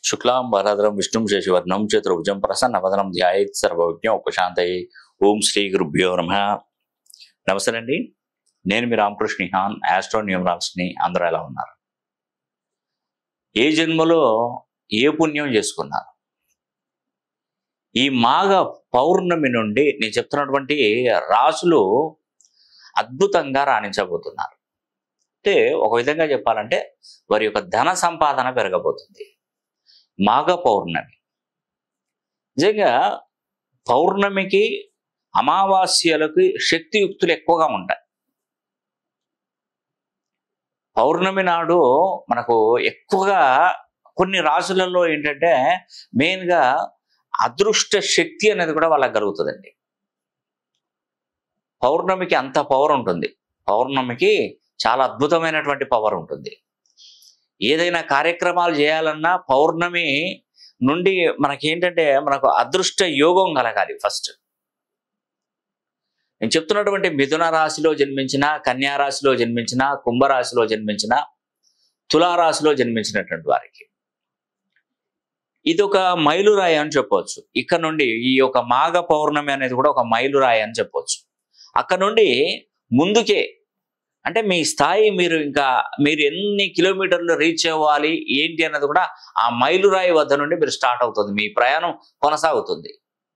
శుక్లాం వరదరం విష్ణుం శశివర్ణం చతుర్భుజం ప్రసన్నవదనం ధ్యాయేత్ సర్వవిజ్ఞ ఉపశాంతయే. ఓం శ్రీ గురుభ్యో నమః. నమస్తే అండి, నేను మీ రామకృష్ణ హాన్, ఆస్ట్రో న్యూమరాల్స్ని. అందరూ ఎలా ఉన్నారు? ఏ జన్మలో ఏ పుణ్యం చేసుకున్నారు? ఈ మాఘ పౌర్ణమి నుండి నేను చెప్తున్నటువంటి రాసులు అద్భుతంగా రాణించబోతున్నారు. అంటే ఒక విధంగా చెప్పాలంటే వారి యొక్క ధన సంపాదన పెరగబోతుంది. మాఘ పౌర్ణమి నిజంగా పౌర్ణమికి అమావాస్యలకి శక్తియుక్తులు ఎక్కువగా ఉంటాయి. పౌర్ణమి నాడు మనకు ఎక్కువగా కొన్ని రాశులలో ఏంటంటే మెయిన్గా అదృష్ట శక్తి అనేది కూడా వాళ్ళకి కలుగుతుందండి. పౌర్ణమికి అంత పవర్ ఉంటుంది. పౌర్ణమికి చాలా అద్భుతమైనటువంటి పవర్ ఉంటుంది. ఏదైనా కార్యక్రమాలు చేయాలన్నా పౌర్ణమి నుండి మనకేంటంటే మనకు అదృష్ట యోగం కలగాలి. ఫస్ట్ నేను చెప్తున్నటువంటి మిథున రాశిలో జన్మించిన, కన్యా రాశిలో జన్మించిన, కుంభరాశిలో జన్మించిన, తులారాశిలో జన్మించినటువంటి వారికి ఇది ఒక మైలురాయి అని చెప్పవచ్చు. ఇక్కడ నుండి ఈ యొక్క మాఘ పౌర్ణమి అనేది కూడా ఒక మైలురాయి అని చెప్పవచ్చు. అక్కడ నుండి ముందుకే అంటే మీ స్థాయి మీరు ఎన్ని కిలోమీటర్లు రీచ్ అవ్వాలి ఏంటి అన్నది కూడా ఆ మైలురాయి వద్ద నుండి మీరు స్టార్ట్ అవుతుంది. మీ ప్రయాణం కొనసాగుతుంది.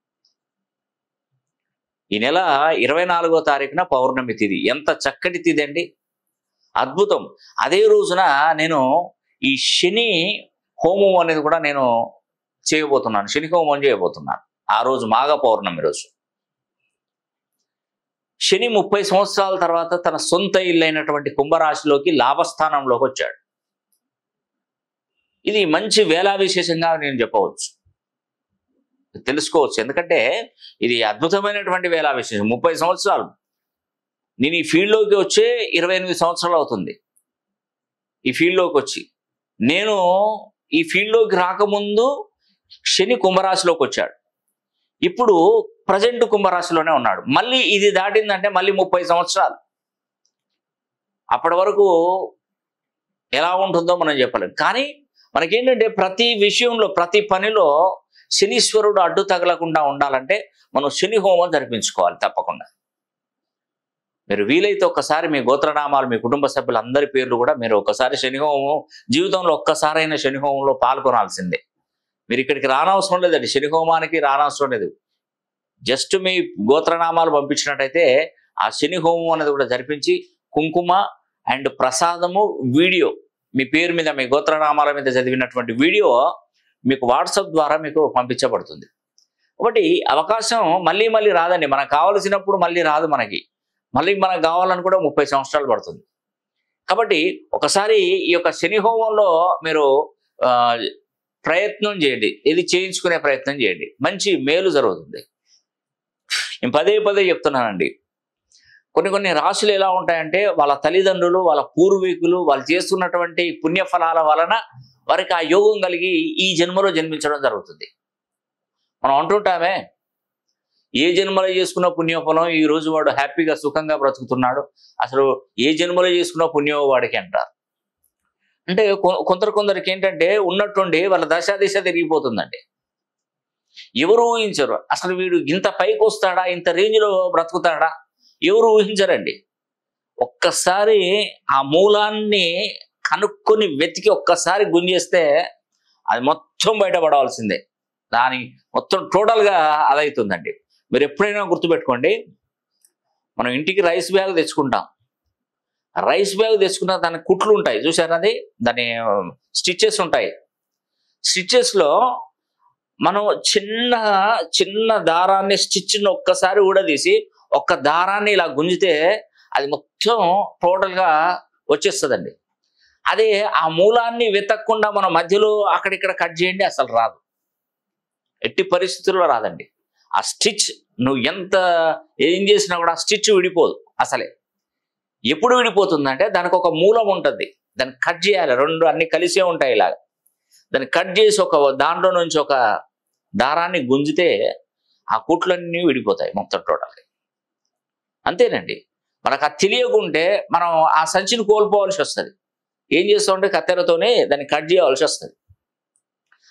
ఈ నెల 24వ తారీఖున పౌర్ణమి తిథి. ఎంత చక్కటి తిథి అండి, అద్భుతం. అదే రోజున నేను ఈ శని హోమం అనేది కూడా నేను చేయబోతున్నాను. శని హోమం చేయబోతున్నాను ఆ రోజు మాఘ పౌర్ణమి రోజు. శని 30 సంవత్సరాల తర్వాత తన సొంత ఇల్లైనటువంటి కుంభరాశిలోకి లాభస్థానంలోకి వచ్చాడు. ఇది మంచి వేళా విశేషంగా నేను చెప్పవచ్చు, తెలుసుకోవచ్చు. ఎందుకంటే ఇది అద్భుతమైనటువంటి వేళా విశేషం. 30 సంవత్సరాలు నేను ఈ ఫీల్డ్లోకి వచ్చే 28 సంవత్సరాలు అవుతుంది. ఈ ఫీల్డ్లోకి వచ్చి నేను ఈ ఫీల్డ్లోకి రాకముందు శని కుంభరాశిలోకి వచ్చాడు. ఇప్పుడు ప్రజెంట్ కుంభరాశిలోనే ఉన్నాడు. మళ్ళీ ఇది దాటిందంటే మళ్ళీ 30 సంవత్సరాలు. అప్పటి వరకు ఎలా ఉంటుందో మనం చెప్పలేం. కానీ మనకేంటంటే ప్రతి విషయంలో, ప్రతి పనిలో శనీశ్వరుడు అడ్డు తగలకుండా ఉండాలంటే మనం శని హోమం జరిపించుకోవాలి తప్పకుండా. మీరు వీలైతే ఒక్కసారి మీ గోత్రనామాలు, మీ కుటుంబ సభ్యులందరి పేర్లు కూడా మీరు ఒక్కసారి శని హోమం, జీవితంలో ఒక్కసారైనా శని హోమంలో పాల్గొనాల్సిందే. మీరు ఇక్కడికి రానవసరం లేదండి, శని హోమానికి రానవసరం లేదు. జస్ట్ మీ గోత్రనామాలు పంపించినట్టయితే ఆ శని హోమం అనేది కూడా జరిపించి కుంకుమ అండ్ ప్రసాదము వీడియో మీ పేరు మీద, మీ గోత్రనామాల మీద చదివినటువంటి వీడియో మీకు వాట్సాప్ ద్వారా మీకు పంపించబడుతుంది. కాబట్టి అవకాశం మళ్ళీ మళ్ళీ రాదండి. మనకు కావలసినప్పుడు మళ్ళీ రాదు. మళ్ళీ మనకు కావాలని కూడా 30 సంవత్సరాలు పడుతుంది. కాబట్టి ఒకసారి ఈ యొక్క శని హోమంలో మీరు ప్రయత్నం చేయండి, ఇది చేయించుకునే ప్రయత్నం చేయండి. మంచి మేలు జరుగుతుంది. నేను పదే పదే చెప్తున్నానండి, కొన్ని రాశులు ఎలా ఉంటాయంటే వాళ్ళ తల్లిదండ్రులు, వాళ్ళ పూర్వీకులు వాళ్ళు చేస్తున్నటువంటి పుణ్యఫలాల వలన వారికి ఆ యోగం కలిగి ఈ జన్మలో జన్మించడం జరుగుతుంది. మనం అంటుంటామే, ఏ జన్మలో చేసుకున్న పుణ్యఫలం ఈ రోజు వాడు హ్యాపీగా సుఖంగా బ్రతుకుతున్నాడు, అసలు ఏ జన్మలో చేసుకున్న పుణ్యం వాడికి అంటారు. అంటే కొందరికి ఏంటంటే ఉన్నట్టుండి వాళ్ళ దశ తిరిగిపోతుందండి. ఎవరు ఊహించరు అసలు వీడు ఇంత పైకి వస్తాడా, ఇంత రేంజ్లో బ్రతుకుతాడా, ఎవరు ఊహించరండి. ఒక్కసారి ఆ మూలాన్ని కనుక్కొని వెతికి ఒక్కసారి గుంజేస్తే అది మొత్తం బయటపడవలసిందే. దాని మొత్తం టోటల్గా అదవుతుందండి. మీరు ఎప్పుడైనా గుర్తుపెట్టుకోండి, మనం ఇంటికి రైస్ బ్యాగ్ తెచ్చుకుంటాం. రైస్ బ్యాగ్ తెచ్చుకున్న దాని కుట్లు ఉంటాయి చూసారా, దాని స్టిచ్చెస్ ఉంటాయి. స్టిచ్చెస్లో మనం చిన్న దారాన్ని స్టిచ్ని ఒక్కసారి ఊడదీసి ఒక్క దారాన్ని ఇలా గుంజితే అది మొత్తం టోటల్గా వచ్చేస్తుందండి. అదే ఆ మూలాన్ని వెతకకుండా మనం మధ్యలో అక్కడిక్కడ కట్ చేయండి, అసలు రాదు, ఎట్టి పరిస్థితుల్లో రాదండి. ఆ స్టిచ్ నువ్వు ఏం చేసినా కూడా ఆ స్టిచ్ విడిపోదు. అసలే ఎప్పుడు విడిపోతుందంటే దానికి ఒక మూలం ఉంటుంది, దాన్ని కట్ చేయాలి. రెండు అన్ని కలిసే ఉంటాయి. ఇలాగ దాన్ని కట్ చేసి ఒక దాంట్లో నుంచి ఒక దారాన్ని గుంజితే ఆ కుట్లన్నీ విడిపోతాయి మొత్తం టోటల్గా. అంతేనండి. మనకు అది తెలియకుంటే మనం ఆ సంచిని కోల్పోవాల్సి వస్తుంది. ఏం చేస్తామంటే కత్తెరతోనే దాన్ని కట్ చేయవలసి వస్తుంది.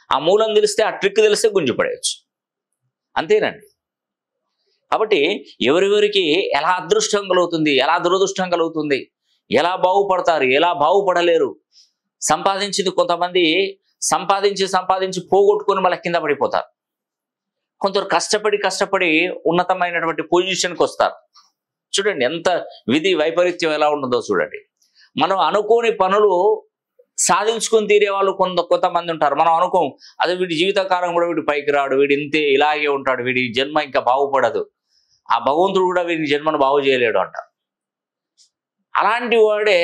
ఆ మూలం తెలిస్తే, ఆ ట్రిక్ తెలిస్తే గుంజిపడేయచ్చు. అంతేనండి. కాబట్టి ఎవరెవరికి ఎలా అదృష్టం కలుగుతుంది, ఎలా దురదృష్టం కలుగుతుంది, ఎలా బాగుపడతారు, ఎలా బాగుపడలేరు, సంపాదించింది కొంతమంది సంపాదించి పోగొట్టుకొని మళ్ళీ కింద పడిపోతారు. కొందరు కష్టపడి ఉన్నతమైనటువంటి పొజిషన్కి వస్తారు. చూడండి ఎంత విధి వైపరీత్యం ఎలా ఉంటుందో చూడండి. మనం అనుకోని పనులు సాధించుకొని తీరే వాళ్ళు కొంతమంది ఉంటారు. మనం అనుకోం, అదే వీడి జీవితకాలం కూడా వీడి పైకి రాడు, వీడి ఇంతే ఇలాగే ఉంటాడు, వీడి జన్మ ఇంకా బాగుపడదు, ఆ భగవంతుడు కూడా వీడి జన్మను బాగు చేయలేడు అంటారు. అలాంటి వాడే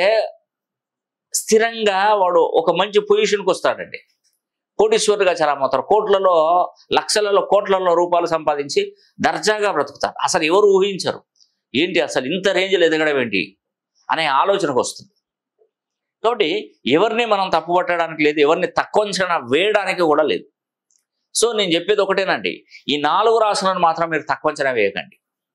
స్థిరంగా వాడు ఒక మంచి పొజిషన్కి వస్తాడండి. కోటీశ్వరుగా చాలా మొత్తం కోట్లలో, లక్షలలో, కోట్లలో రూపాయలు సంపాదించి దర్జాగా బ్రతుకుతారు. అసలు ఎవరు ఊహించరు, ఏంటి అసలు ఇంత రేంజ్లో ఎదగడం ఏంటి అనే ఆలోచనకు వస్తుంది. కాబట్టి ఎవరిని మనం తప్పుపట్టడానికి లేదు, ఎవరిని తక్కువ అంచనా వేయడానికి కూడా లేదు. సో నేను చెప్పేది ఒకటేనండి, ఈ 4 రాశులను మాత్రం మీరు తక్కువ అంచనా వేయకండి.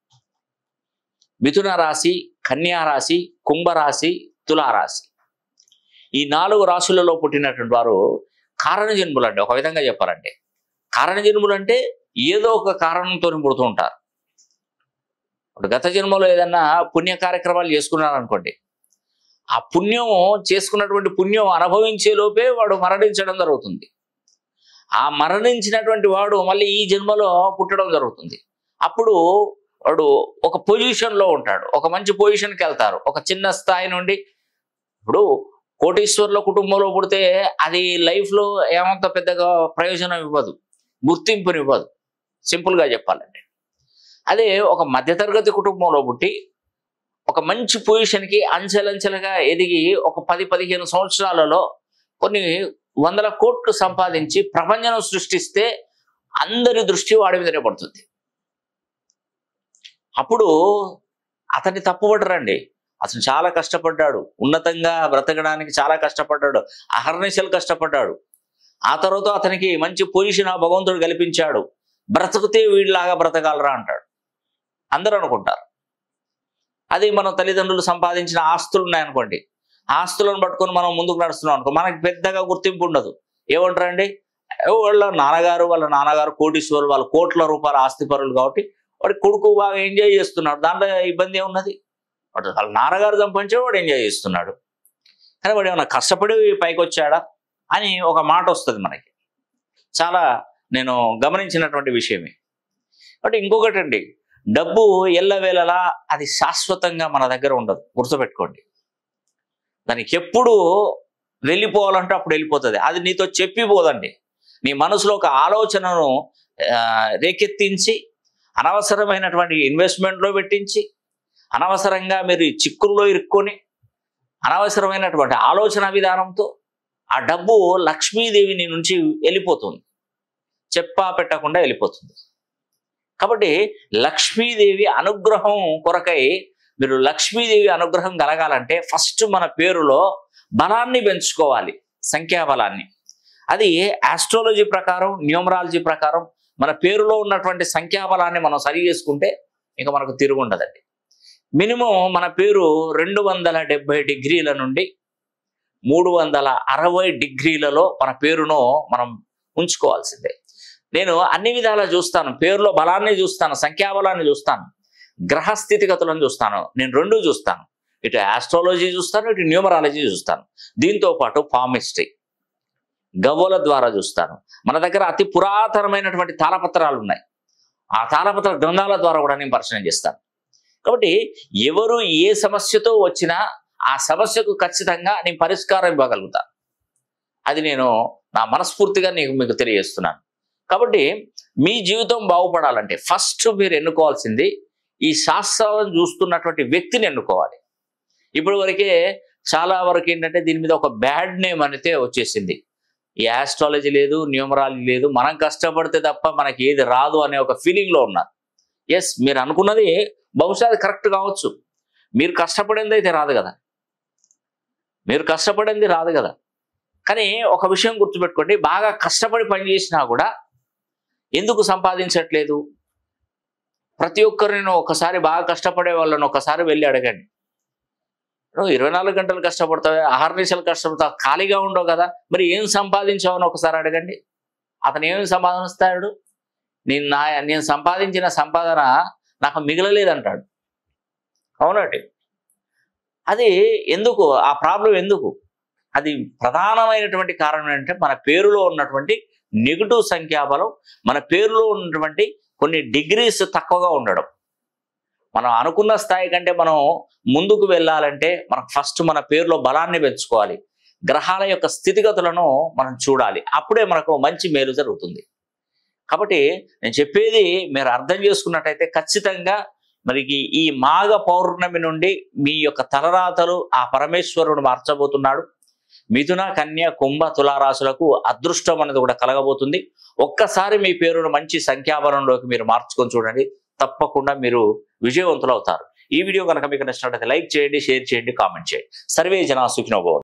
మిథున రాశి, కన్యా రాశి, కుంభరాశి, తులారాశి, ఈ 4 రాశులలో పుట్టినటువంటి వారు కారణజన్ములు అండి. ఒక విధంగా చెప్పాలంటే కారణజన్ములు అంటే ఏదో ఒక కారణంతో పుడుతూ ఉంటారు. ఇప్పుడు గత జన్మలో ఏదన్నా పుణ్య కార్యక్రమాలు చేసుకున్నారనుకోండి, ఆ పుణ్యం చేసుకున్నటువంటి పుణ్యం అనుభవించే లోపే వాడు మరణించడం జరుగుతుంది. ఆ మరణించినటువంటి వాడు మళ్ళీ ఈ జన్మలో పుట్టడం జరుగుతుంది. అప్పుడు వాడు ఒక పొజిషన్లో ఉంటాడు, ఒక మంచి పొజిషన్కి వెళ్తారు. ఒక చిన్న స్థాయి నుండి, ఇప్పుడు కోటీశ్వరుల కుటుంబంలో పుడితే అది లైఫ్లో ఏమంత పెద్దగా ప్రయోజనం ఇవ్వదు, గుర్తింపుని ఇవ్వదు, సింపుల్గా చెప్పాలంటే. అదే ఒక మధ్యతరగతి కుటుంబంలో పుట్టి ఒక మంచి పొజిషన్కి అంచెలంచెలుగా ఎదిగి ఒక 10-15 సంవత్సరాలలో కొన్ని 100 కోట్లు సంపాదించి ప్రపంచం సృష్టిస్తే అందరి దృష్టి వాడి మీదనే పడుతుంది. అప్పుడు అతన్ని తప్పుపడరండి. అతను చాలా కష్టపడ్డాడు, ఉన్నతంగా బ్రతకడానికి చాలా కష్టపడ్డాడు, అహర్నిశలు కష్టపడ్డాడు. ఆ తర్వాత అతనికి మంచి పొజిషన్ ఆ భగవంతుడు కల్పించాడు, బ్రతికితే వీడిలాగా బ్రతకాలరా అంటాడు. అందరూ అనుకుంటారు. అది మన తల్లిదండ్రులు సంపాదించిన ఆస్తులు ఉన్నాయనుకోండి, ఆస్తులను పట్టుకొని మనం ముందుకు నడుస్తున్నాం అనుకో, మనకి పెద్దగా గుర్తింపు ఉండదు. ఏమంటారండి, వాళ్ళ నాన్నగారు కోటీశ్వరులు, వాళ్ళ కోట్ల రూపాయల ఆస్తిపరులు కాబట్టి వాడి కొడుకు బాగా ఎంజాయ్ చేస్తున్నాడు, దాంట్లో ఇబ్బంది ఏమున్నది, వాడు వాళ్ళ నాన్నగారు సంపాదించే వాడు ఎంజాయ్ చేస్తున్నాడు. కానీ వాడు ఏమన్నా కష్టపడి పైకి వచ్చాడా అని ఒక మాట వస్తుంది మనకి. చాలా నేను గమనించినటువంటి విషయమే. కాబట్టి ఇంకొకటి అండి, డబ్బు ఎల్లవేళలా అది శాశ్వతంగా మన దగ్గర ఉండదు, గుర్తుపెట్టుకోండి. దానికి ఎప్పుడు వెళ్ళిపోవాలంటే అప్పుడు వెళ్ళిపోతుంది. అది నీతో చెప్పిపోదండి. నీ మనసులో ఒక ఆలోచనను రేకెత్తించి అనవసరమైనటువంటి ఇన్వెస్ట్మెంట్లో పెట్టించి అనవసరంగా మీరు చిక్కుల్లో ఇరుక్కొని అనవసరమైనటువంటి ఆలోచన విధానంతో ఆ డబ్బు లక్ష్మీదేవి నీ నుంచి వెళ్ళిపోతుంది, చెప్పా పెట్టకుండా వెళ్ళిపోతుంది. కాబట్టి లక్ష్మీదేవి అనుగ్రహం కొరకై మీరు లక్ష్మీదేవి అనుగ్రహం కలగాలంటే ఫస్ట్ మన పేరులో బలాన్ని పెంచుకోవాలి, సంఖ్యాబలాన్ని. అది ఆస్ట్రాలజీ ప్రకారం, న్యూమరాలజీ ప్రకారం మన పేరులో ఉన్నటువంటి సంఖ్యాబలాన్ని మనం సరి చేసుకుంటే ఇంకా మనకు తిరుగుండదండి. మినిమం మన పేరు 270 డిగ్రీల నుండి 360 డిగ్రీలలో మన పేరును మనం ఉంచుకోవాల్సిందే. నేను అన్ని విధాలా చూస్తాను, పేరులో బలాన్ని చూస్తాను, సంఖ్యాబలాన్ని చూస్తాను, గ్రహ స్థితిగతులను చూస్తాను. నేను రెండూ చూస్తాను, ఇటు ఆస్ట్రాలజీ చూస్తాను, ఇటు న్యూమరాలజీ చూస్తాను. దీంతో పాటు పామిస్ట్రీ, గవ్వల ద్వారా చూస్తాను. మన దగ్గర అతి పురాతనమైనటువంటి తాళపత్రాలు ఉన్నాయి, ఆ తాళపత్ర గ్రంథాల ద్వారా కూడా నేను పరిశీలన చేస్తాను. కాబట్టి ఎవరు ఏ సమస్యతో వచ్చినా ఆ సమస్యకు ఖచ్చితంగా నేను పరిష్కారం ఇవ్వగలుగుతాను. అది నేను నా మనస్ఫూర్తిగా మీకు తెలియజేస్తున్నాను. కాబట్టి మీ జీవితం బాగుపడాలంటే ఫస్ట్ మీరు ఎన్నుకోవాల్సింది ఈ శాస్త్రాలను చూస్తున్నటువంటి వ్యక్తిని ఎన్నుకోవాలి. ఇప్పటి వరకే చాలా వరకు ఏంటంటే దీని మీద ఒక బ్యాడ్ నేమ్ అయితే వచ్చేసింది. ఈ ఆస్ట్రాలజీ లేదు, న్యూమరాలజీ లేదు, మనం కష్టపడితే తప్ప మనకి ఏది రాదు అనే ఒక ఫీలింగ్లో ఉన్నారు. ఎస్, మీరు అనుకున్నది బహుశా అది కరెక్ట్ కావచ్చు, మీరు కష్టపడింది అయితే రాదు కదా, కానీ ఒక విషయం గుర్తుపెట్టుకోండి, బాగా కష్టపడి పనిచేసినా కూడా ఎందుకు సంపాదించట్లేదు? ప్రతి ఒక్కరిని ఒకసారి బాగా కష్టపడే వాళ్ళని ఒకసారి వెళ్ళి అడగండి. నువ్వు 24 గంటలు కష్టపడతావు, అహర్నిశలు కష్టపడతావు, ఖాళీగా ఉండవు కదా, మరి ఏం సంపాదించావు అని ఒకసారి అడగండి. అతను ఏమి సంపాదిస్తాడు? నేను సంపాదించిన సంపాదన నాకు మిగలలేదంటాడు. అవునండి. అది ఎందుకు? ఆ ప్రాబ్లం ఎందుకు? అది ప్రధానమైనటువంటి కారణం ఏంటంటే మన పేరులో ఉన్నటువంటి నెగటివ్ సంఖ్యాబలం, మన పేరులో ఉన్నటువంటి కొన్ని డిగ్రీస్ తక్కువగా ఉండడం. మనం అనుకున్న స్థాయి కంటే మనం ముందుకు వెళ్ళాలంటే మనకు ఫస్ట్ మన పేరులో బలాన్ని పెంచుకోవాలి. గ్రహాల యొక్క స్థితిగతులను మనం చూడాలి. అప్పుడే మనకు మంచి మేలు జరుగుతుంది. కాబట్టి నేను చెప్పేది మీరు అర్థం చేసుకున్నట్టయితే ఖచ్చితంగా మనకి ఈ మాఘ పౌర్ణమి నుండి మీ యొక్క తలరాతలు ఆ పరమేశ్వరుడు మార్చబోతున్నాడు. మిథున, కన్య, కుంభ, తులారాశులకు అదృష్టం అనేది కూడా కలగబోతుంది. ఒక్కసారి మీ పేరును మంచి సంఖ్యాబలంలోకి మీరు మార్చుకొని చూడండి. తప్పకుండా మీరు విజయవంతులు అవుతారు. ఈ వీడియో కనుక మీకు నచ్చినట్లయితే లైక్ చేయండి, షేర్ చేయండి, కామెంట్ చేయండి. సర్వే జనా సుఖినో భవంతు.